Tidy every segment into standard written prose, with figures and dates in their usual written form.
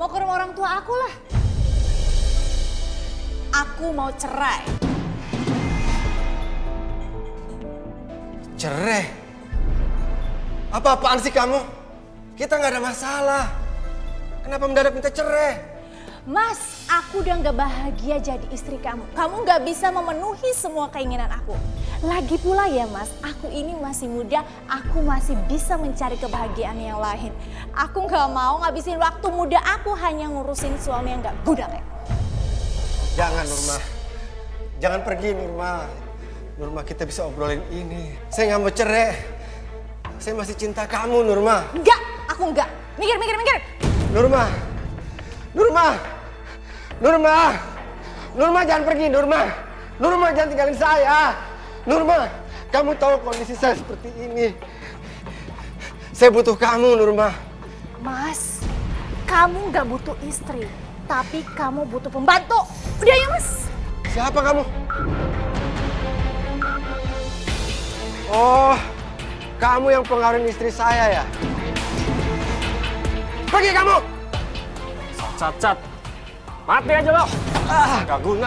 Mau ke rumah orang tua aku lah. Aku mau cerai. Cerai? Apa-apaan sih kamu? Kita nggak ada masalah. Kenapa mendadak minta cerai? Mas, aku udah gak bahagia jadi istri kamu. Kamu gak bisa memenuhi semua keinginan aku. Lagi pula ya mas, aku ini masih muda, aku masih bisa mencari kebahagiaan yang lain. Aku gak mau ngabisin waktu muda aku hanya ngurusin suami yang gak guna kayak. Jangan Nurma, jangan pergi Nurma. Nurma, kita bisa obrolin ini. Saya gak mau cerai. Saya masih cinta kamu Nurma. Enggak, aku enggak. Mikir. Nurma, Nurma jangan pergi Nurma. Nurma jangan tinggalin saya. Nurma, kamu tahu kondisi saya seperti ini. Saya butuh kamu Nurma. Mas, kamu gak butuh istri, tapi kamu butuh pembantu. Udah ya mas. Siapa kamu? Oh, kamu yang pengaruhin istri saya ya? Pergi kamu! Cat. Mati aja lo. Gak guna.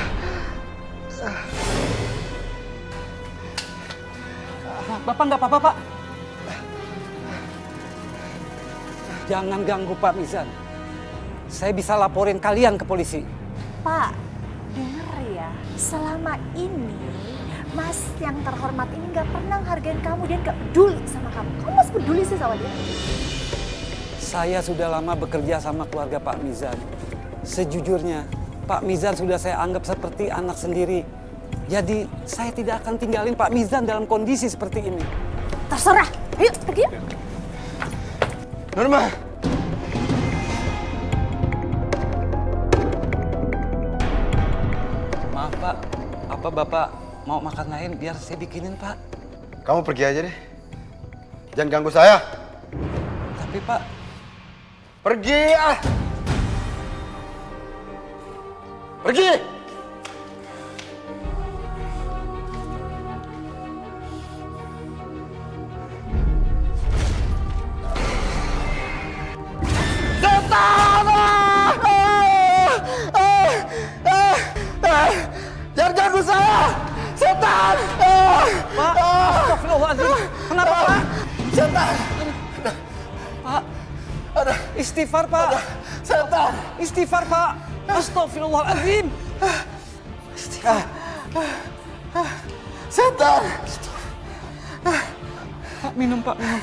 Bapak nggak apa-apa, Pak. Jangan ganggu Pak Mizan. Saya bisa laporin kalian ke polisi. Pak, denger ya. Selama ini, mas yang terhormat ini gak pernah hargain kamu. Dia gak peduli sama kamu. Kamu masih peduli sih sama dia? Saya sudah lama bekerja sama keluarga Pak Mizan. Sejujurnya, Pak Mizan sudah saya anggap seperti anak sendiri. Jadi, saya tidak akan tinggalin Pak Mizan dalam kondisi seperti ini. Terserah. Ayo, pergi yuk. Nurma! Maaf Pak, apa Bapak mau makan lain biar saya bikinin Pak? Kamu pergi aja deh. Jangan ganggu saya. Tapi Pak... Pergi ah! Pergi! Setan! Jangan ganggu saya! Setan! Pak, astagfirullahaladzim. Kenapa Pak? Setan! Pak, istighfar Pak. Setan! Istighfar Pak. Astagfirullahaladzim. Setan! Pak, minum Pak, minum.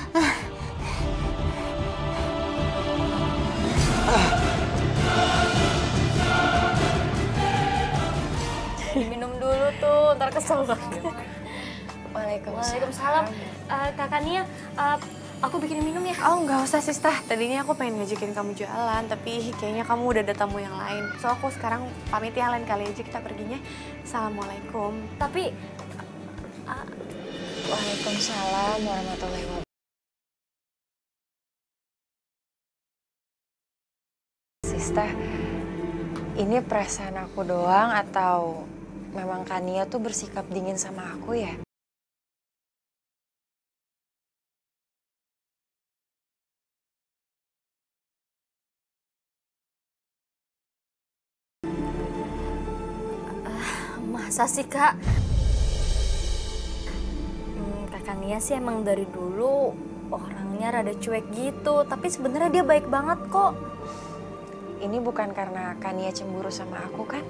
Minum dulu tuh, ntar kesel banget. Waalaikumsalam. Kakak Nia, aku bikin minum ya? Oh nggak usah Sista, tadinya aku pengen ngajakin kamu jualan, tapi kayaknya kamu udah ada tamu yang lain. So aku sekarang pamit ya, lain kali aja kita perginya. Assalamualaikum. Tapi... Waalaikumsalam warahmatullahi wabarakatuh. Sista, ini perasaan aku doang atau memang Kania tuh bersikap dingin sama aku ya? Masa sih kak? Kakak Nia sih emang dari dulu orangnya rada cuek gitu, tapi sebenarnya dia baik banget kok. Ini bukan karena Kania cemburu sama aku kan?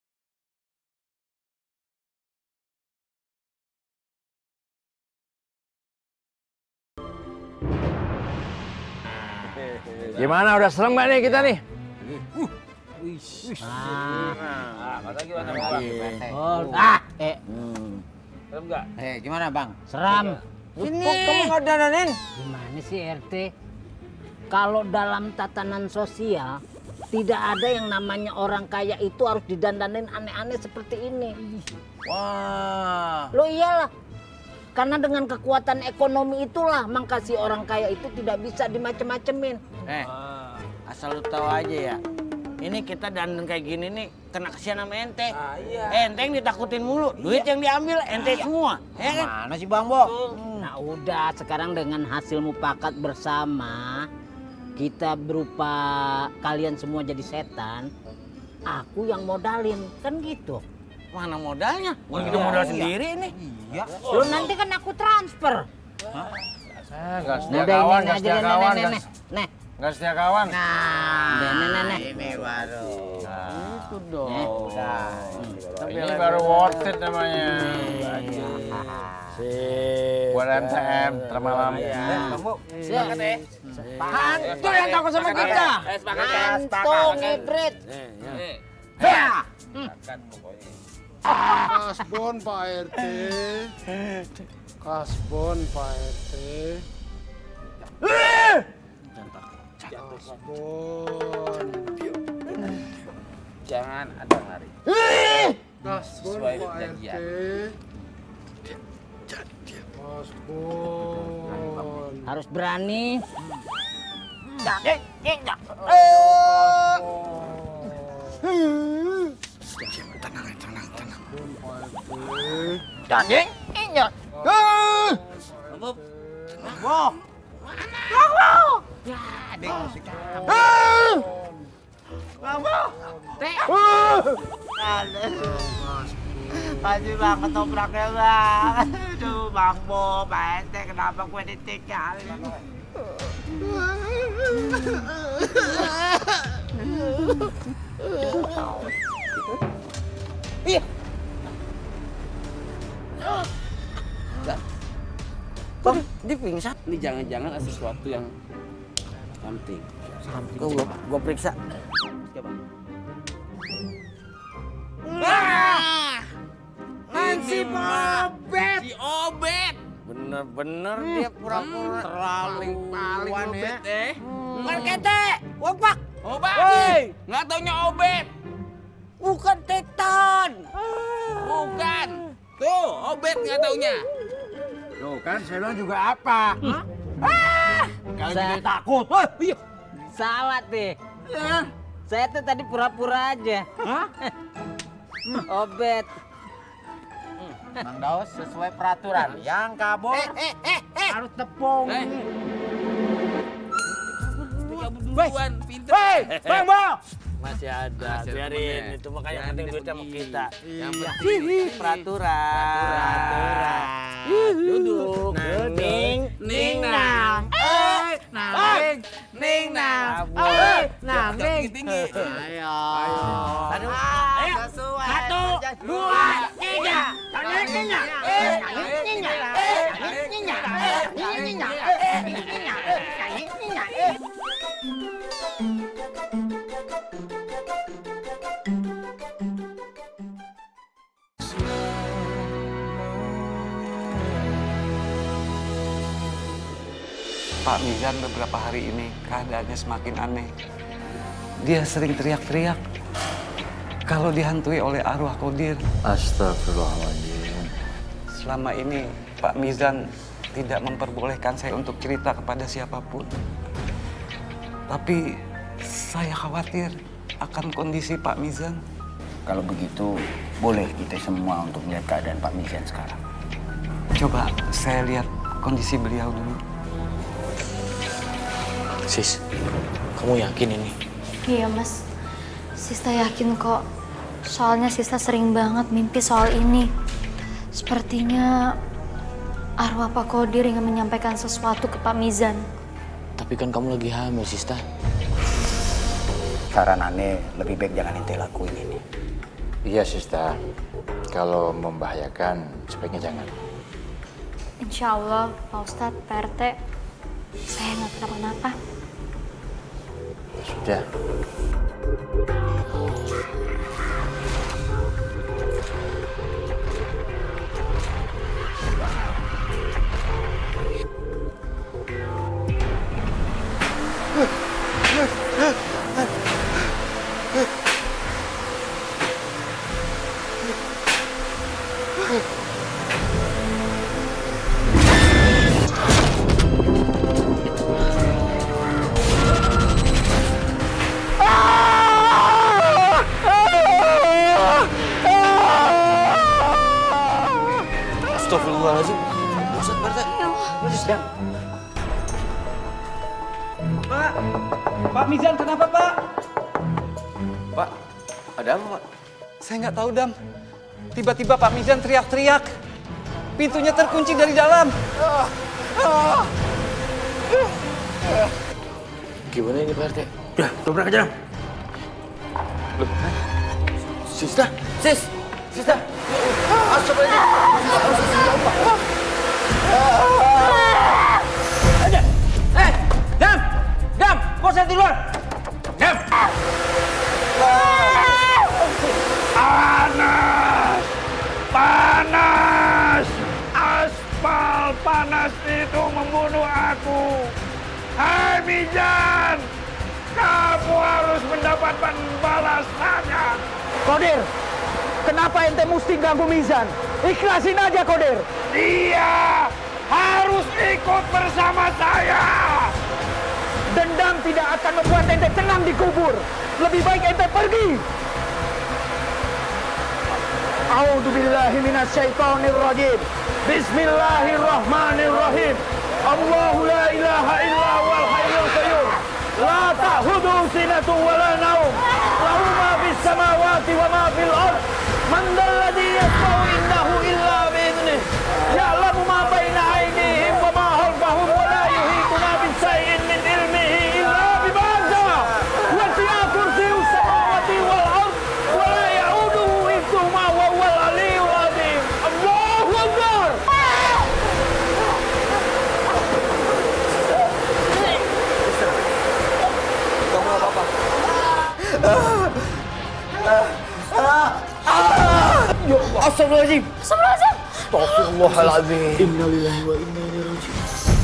Gimana, udah serem gak nih kita nih? Serem nggak? Gimana bang? Seram. Sini. Kok kamu nggak dandanin? Gimana sih RT? Kalau dalam tatanan sosial, tidak ada yang namanya orang kaya itu harus didandanin aneh-aneh seperti ini. Wah. Lo iyalah. Karena dengan kekuatan ekonomi itulah maka si orang kaya itu tidak bisa dimacem-macemin. Asal lu tahu aja ya. Ini kita dandan kayak gini nih kena kesian sama ente. Ente yang ditakutin mulu, duit yang diambil ente semua. Ya kan? Mana sih Bang Bo? Nah udah, sekarang dengan hasil mufakat bersama, kita berupa kalian semua jadi setan, aku yang modalin, kan gitu. Mana modalnya? Kita modal sendiri nih. Iya. Lu nanti kan aku transfer. Nggak setia Udah kawan, ini nggak aja setia deh, kawan, nenek. Nih. nggak setia kawan. Nah, Ini baru. Itu dong. Tapi Ini baru worth it namanya. Buat MTM, termalam. Kamu Sepakat ya? Hantu yang takut sama kita. Hantu ngibrit. Kasbon Pak RT. Kasbon Pak RT. Kasbon. Jangan ada lari. Kasbon Sesuai Pak RT. perjanjian. Kasbon. Harus berani. Pasti bang ketopraknya bang. Aduh bang Bo, Pak RT kenapa gue ditinggalin? Bang, dia pingsan. Ini jangan-jangan ada sesuatu yang something. Gua periksa. Oke, Bang. Si Obet! Si Obet! Bener-bener dia pura-pura terlalu paling Obet ya. Markete, Wopak. Obet! Woi, Nggak taunya Obet! bukan Teton. Bukan! Tuh, Obet nggak taunya. Tuh kan, saya bilang juga apa? Kalau Saya gitu takut. Iya. salah deh. Saya tuh tadi pura-pura aja. Obet. Bang Daus sesuai peraturan. Yang kabur harus tepung. Duluan, pinter. Bang Bo. Masih ada, biarin. Itu makanya penting duitnya sama kita. Yang penting peraturan. Duduk. Ning, ning, nang. Nang, ning, nang. Nang, tinggi. Ayo. Ayo. Satu, dua, tiga. Pak Mizan beberapa hari ini keadaannya semakin aneh. Dia sering teriak-teriak kalau dihantui oleh arwah Kodir. Astagfirullahaladzim. Selama ini Pak Mizan tidak memperbolehkan saya untuk cerita kepada siapapun. Tapi saya khawatir akan kondisi Pak Mizan. Kalau begitu, boleh kita semua untuk melihat keadaan Pak Mizan sekarang. Coba saya lihat kondisi beliau dulu. Sis, kamu yakin ini? Iya mas, Sista yakin kok. Soalnya Sista sering banget mimpi soal ini. Sepertinya arwah Pak Kodir ingin menyampaikan sesuatu ke Pak Mizan. Tapi kan kamu lagi hamil, Sista. Saran aneh, lebih baik jangan ente lakuin ini. Iya, Sista. Kalau membahayakan, sebaiknya jangan. Insya Allah, Pak Ustadz, Pak RT, saya nggak kenapa-napa. Sudah. Astagfirullahaladzim. Ustadz, Pak RT. Pak Mizan kenapa Pak? Pak, ada apa Pak? Saya nggak tahu Dam. Tiba-tiba Pak Mizan teriak-teriak. Pintunya terkunci dari dalam. Gimana ini Pak RT? Udah, dobrak aja. Loh, Sista, Sista. Aja. Dam, kok saya di luar? Dam. Panas! Aspal panas itu membunuh aku. Hai Mizan, kamu harus mendapatkan balasannya. Kodir, kenapa ente mesti ganggu Mizan? Ikhlasin aja Kodir. Dia harus ikut bersama saya. Dendam tidak akan membuat ente tenang di kubur. Lebih baik ente pergi. A'udzubillahi minasyaitonirrajim. Bismillahirrahmanirrahim. Allahu la ilaha illa huwal hayyul qayyum. La ta'khudhuhu sinatun wa la nawm. Lahu ma fis samawati wa ma fil ardh. Man dzalladzi yashfa'u indahu illa bi'idhnih. Ya'lamu ma baina aydihim wa ma khalfahum wa la yuhituna bi shay'in min ilmihi illa bima sha'a. Wasi'a kursiyyuhu samawati wal ardh wa la ya'uduhu hifdhuhuma wa huwal 'aliyyul 'azim. Allahu Akbar. Kamu nggak apa-apa? Ya Allah. Astagfirullahaladzim. Astagfirullahaladzim. Astagfirullahaladzim. Innalillahi wa inna ilaihi raji'un.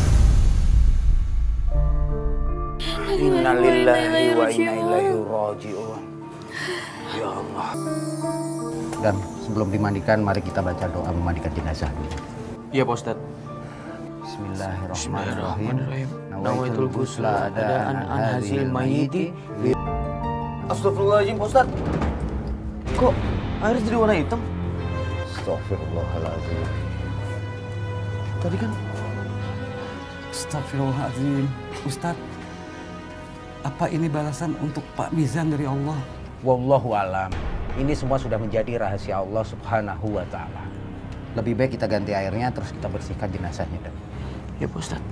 Innalillahi wa inna ilaihi raji'un. Ya Allah. Dan sebelum dimandikan, mari kita baca doa memandikan jenazah dulu. Iya Pak Ustadz. Bismillahirrahmanirrahim. Nawaitul ghusla adaan an hazil mayyiti. Astagfirullahaladzim Pak Ustadz. Kok airnya jadi warna hitam? Astagfirullahaladzim. Tadi kan Astagfirullahaladzim. Ustadz, apa ini balasan untuk Pak Mizan dari Allah? Wallahu alam. Ini semua sudah menjadi rahasia Allah Subhanahu wa ta'ala. Lebih baik kita ganti airnya terus kita bersihkan jenazahnya, Dan. Ya Pak Ustadz.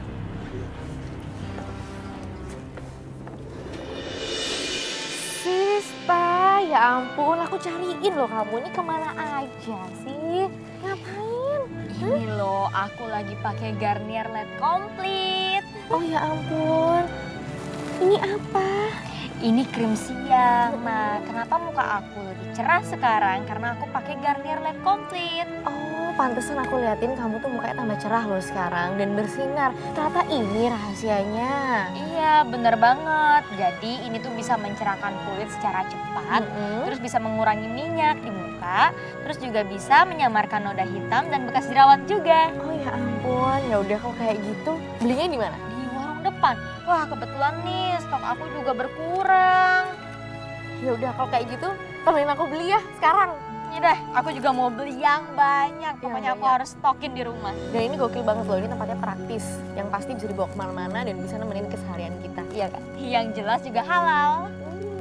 Sista, ya ampun, aku cariin loh kamu. Ini kemana aja sih? Ngapain? Ini loh, aku lagi pakai Garnier LED komplit. Oh ya ampun, ini apa? Ini krim siang. Nah, kenapa muka aku lebih cerah sekarang? Karena aku pakai Garnier LED komplit. Oh, pantesan aku liatin kamu tuh mukanya tambah cerah loh sekarang dan bersinar. Ternyata ini rahasianya. Iya, bener banget. Jadi ini tuh bisa mencerahkan kulit secara cepat, terus bisa mengurangi minyak di muka, terus juga bisa menyamarkan noda hitam dan bekas jerawat juga. Oh ya ampun, ya udah kalau kayak gitu, belinya di mana? Di warung depan. Wah, kebetulan nih stok aku juga berkurang. Ya udah kalau kayak gitu, temenin aku beli ya sekarang. Ya deh, aku juga mau beli yang banyak. Pokoknya aku harus stokin di rumah. Dan ini gokil banget loh, ini tempatnya praktis. Yang pasti bisa dibawa kemana-mana dan bisa nemenin keseharian kita. Iya kan? Yang jelas juga halal.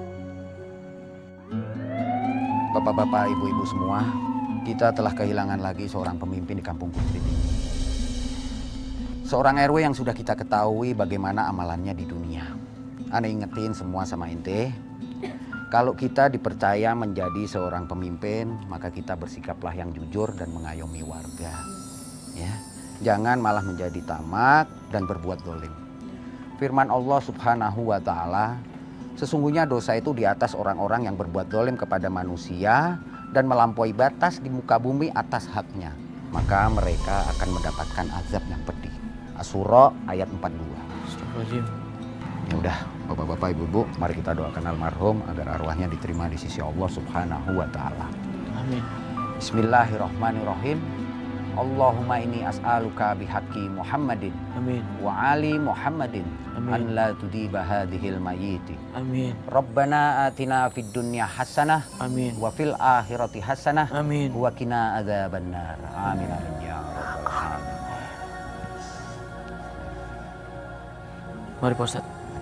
Bapak-bapak, ibu-ibu semua, kita telah kehilangan lagi seorang pemimpin di kampung Putri ini. Seorang RW yang sudah kita ketahui bagaimana amalannya di dunia. Ane ingetin semua sama ente, kalau kita dipercaya menjadi seorang pemimpin, maka kita bersikaplah yang jujur dan mengayomi warga. Ya, jangan malah menjadi tamak dan berbuat dolim. Firman Allah Subhanahu wa ta'ala, sesungguhnya dosa itu di atas orang-orang yang berbuat dolim kepada manusia dan melampaui batas di muka bumi atas haknya. Maka mereka akan mendapatkan azab yang pedih. Asy-Syura ayat 42. Astagfirullahaladzim. Ya udah, bapak-bapak, ibu-ibu, mari kita doakan almarhum agar arwahnya diterima di sisi Allah Subhanahu wa ta'ala. Amin. Bismillahirrahmanirrahim. Allahumma inni as'aluka bihaqqi Muhammadin. Amin. Wa ali Muhammadin. Amin. An la tudiba hadhil mayyiti. Amin. Rabbana atina fid dunya hasanah. Amin. Wa fil akhirati hasanah. Amin. Wa qina adzabannar. Amin amin ya rabbal alamin. Mari Pak Ustadz.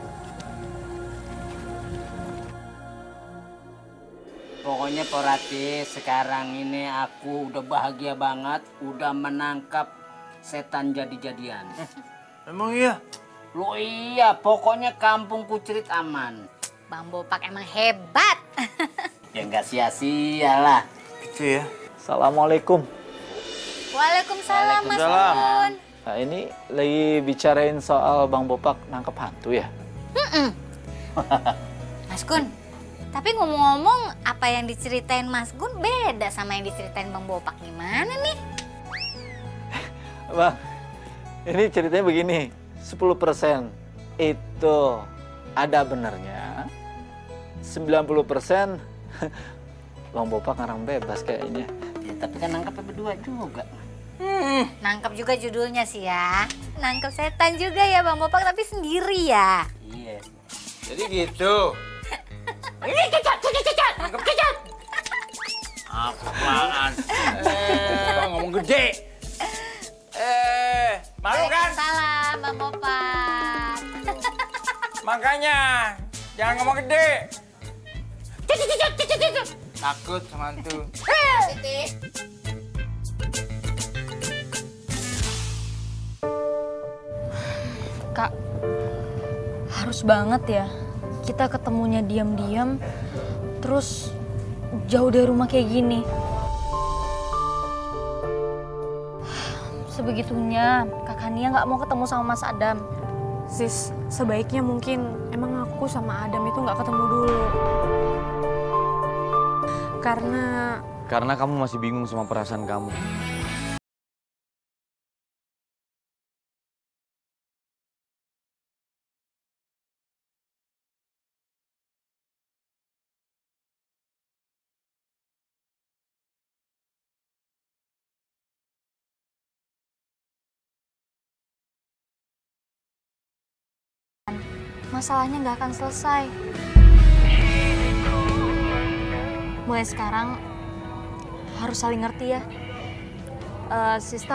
Pokoknya Porati, sekarang ini aku udah bahagia banget, udah menangkap setan jadi-jadian. Emang iya? Lo iya, pokoknya kampung Kucerit aman. Bang Bopak emang hebat. Ya nggak sia-sia lah. Gitu ya. Assalamualaikum. Waalaikumsalam Mas Gun. Nah ini lagi bicarain soal Bang Bopak nangkep hantu ya? Mas Gun, tapi ngomong-ngomong apa yang diceritain Mas Gun beda sama yang diceritain Bang Bopak. Gimana nih? Bang, ini ceritanya begini, 10% itu ada benernya, 90% Bang Bopak ngarang bebas kayaknya. Ya, tapi kan nangkapnya berdua juga. Nangkep juga judulnya sih ya. Nangkep setan juga ya Bang Bopak, tapi sendiri ya. Iya. Jadi gitu. Ini cacat. Nangkep cacat. Apaan? Ngomong gede. Malu kan? Salam Bang Bopak. Makanya jangan ngomong gede. Takut sama hantu. Kak, harus banget ya kita ketemunya diam-diam, terus jauh dari rumah kayak gini. Sebegitunya Kakak Nia nggak mau ketemu sama Mas Adam. Sis, sebaiknya mungkin emang aku sama Adam itu nggak ketemu dulu. Karena kamu masih bingung sama perasaan kamu. Masalahnya nggak akan selesai. Mulai sekarang harus saling ngerti ya. Sister